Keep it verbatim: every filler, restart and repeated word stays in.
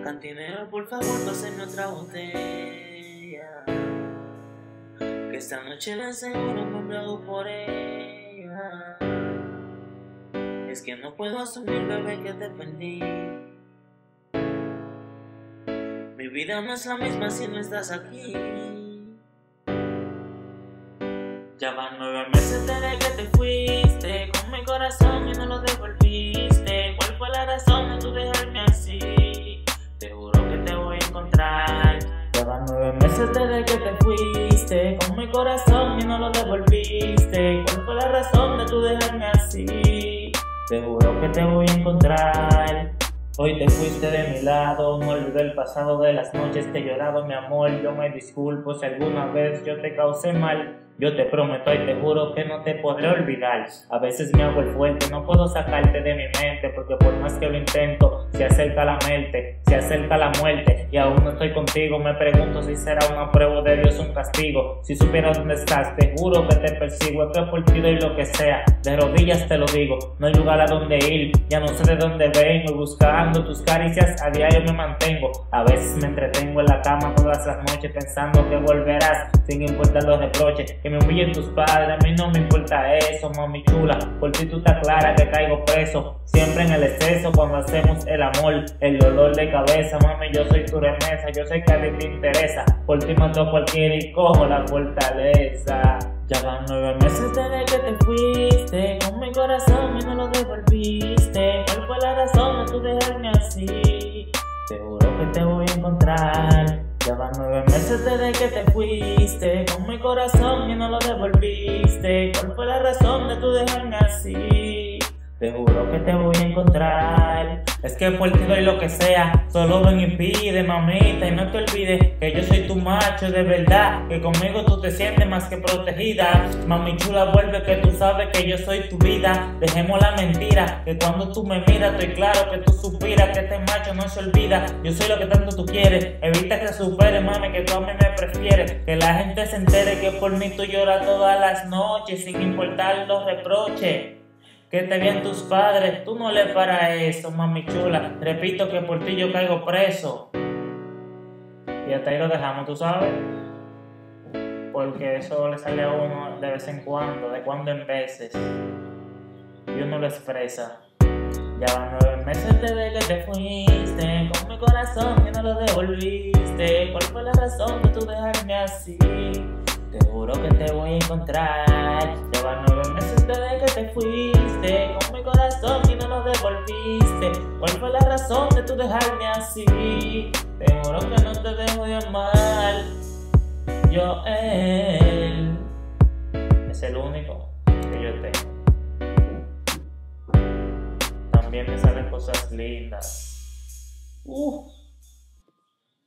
Cantinero, por favor, pásame otra botella, que esta noche de seguro me embriago por ella. Es que no puedo asumir, bebé, que te perdí. Mi vida no es la misma si no estás aquí. Ya van nueve meses desde que te fuiste, con mi corazón y no lo devolviste. ¿Cuál fue la razón de tu dejarme así? Te juro que te voy a encontrar. Ya van nueve meses desde que te fuiste, con mi corazón y no lo devolviste. ¿Cuál fue la razón de tu dejarme así? Te juro que te voy a encontrar. Hoy te fuiste de mi lado, no olvidé el pasado de las noches que he llorado, mi amor. Yo me disculpo si alguna vez yo te causé mal. Yo te prometo y te juro que no te podré olvidar. A veces me hago el fuerte, no puedo sacarte de mi mente, porque por más que lo intento, se acerca la muerte, se acerca la muerte, y aún no estoy contigo. Me pregunto si será una prueba de Dios o un castigo. Si supieras dónde estás, te juro que te persigo. Estoy por ti y lo que sea, de rodillas te lo digo. No hay lugar a donde ir, ya no sé de dónde vengo. Buscando tus caricias, a diario me mantengo. A veces me entretengo en la cama todas las noches, pensando que volverás, sin importar los reproches. Que me humillen tus padres, a mí no me importa eso, mami chula. Por ti tú estás clara que caigo preso, siempre en el exceso cuando hacemos el amor. El dolor de cabeza, mami, yo soy tu remesa. Yo sé que a ti te interesa, por ti mato a cualquiera y cojo la fortaleza. Ya van nueve meses desde que te fuiste, con mi corazón y no lo devolviste. ¿Cuál fue la razón de tu dejarme así? Te juro que te voy a encontrar. Ya van nueve meses desde que te fuiste, con mi corazón y no lo devolviste. ¿Cuál fue la razón de tu dejarme así? Te juro que te voy a encontrar. Es que por ti doy lo que sea, solo ven y pide, mamita, y no te olvides que yo soy tu macho de verdad, que conmigo tú te sientes más que protegida. Mami chula, vuelve, que tú sabes que yo soy tu vida. Dejemos la mentira, que cuando tú me miras estoy claro que tú suspiras, que este macho no se olvida. Yo soy lo que tanto tú quieres, evita que supere, mami, que tú a mí me prefieres. Que la gente se entere que por mí tú lloras todas las noches, sin importar los reproches que te vean tus padres. Tú no le paras eso, mami chula. Repito que por ti yo caigo preso. Y hasta ahí lo dejamos, tú sabes, porque eso le sale a uno de vez en cuando, de cuando en veces, y uno lo expresa. Ya van nueve meses desde que te fuiste, con mi corazón y no lo devolviste. ¿Cuál fue la razón de tu dejarme así? Te juro que te voy a encontrar. Llevan nueve meses desde que te fuiste, con mi corazón y no lo devolviste. ¿Cuál fue la razón de tu dejarme así? Te juro que no te dejo de amar. Yo, él es el único que yo tengo. También me salen cosas lindas. Uh.